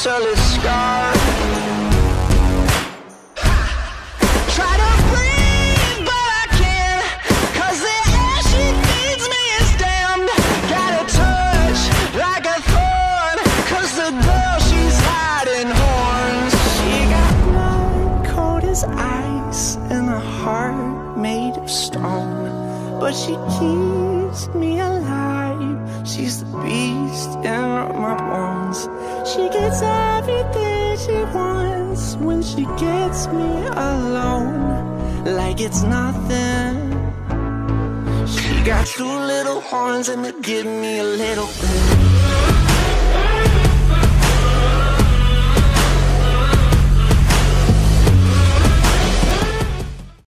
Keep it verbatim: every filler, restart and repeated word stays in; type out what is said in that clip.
mentally scarred. Try to breathe, but I can't, 'cause the air she feeds me is damned. Got a touch like a thorn, 'cause the girl she's hiding horns. She got blood cold as ice and a heart made of stone, but she keeps me alive. She's the beast in my bones. She gets everything she wants when she gets me alone, like it's nothing. She got two little horns and they give me a little bit.